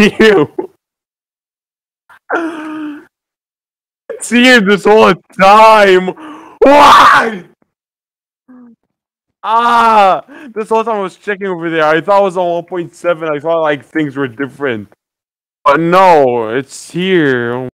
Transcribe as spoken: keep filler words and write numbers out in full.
here. It's here this whole time. Why? Ah, this whole time I was checking over there. I thought it was on one point seven. I thought like things were different. But no, it's here.